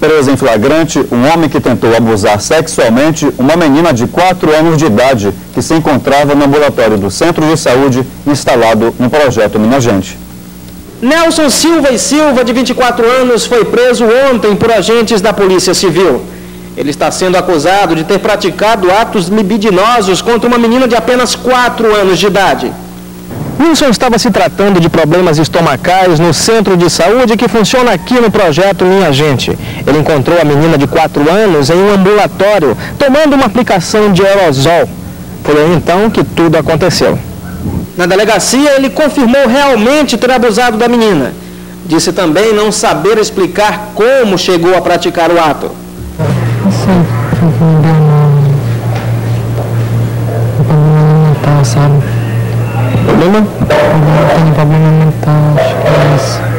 Preso em flagrante, um homem que tentou abusar sexualmente uma menina de 4 anos de idade que se encontrava no ambulatório do Centro de Saúde instalado no projeto Minha Gente. Nelson Silva e Silva, de 24 anos, foi preso ontem por agentes da Polícia Civil. Ele está sendo acusado de ter praticado atos libidinosos contra uma menina de apenas 4 anos de idade. Wilson estava se tratando de problemas estomacais no centro de saúde que funciona aqui no projeto Minha Gente. Ele encontrou a menina de 4 anos em um ambulatório, tomando uma aplicação de aerosol. Foi aí então que tudo aconteceu. Na delegacia, ele confirmou realmente ter abusado da menina. Disse também não saber explicar como chegou a praticar o ato. Sabe? Problema? Eu tenho problema mental, acho que é isso.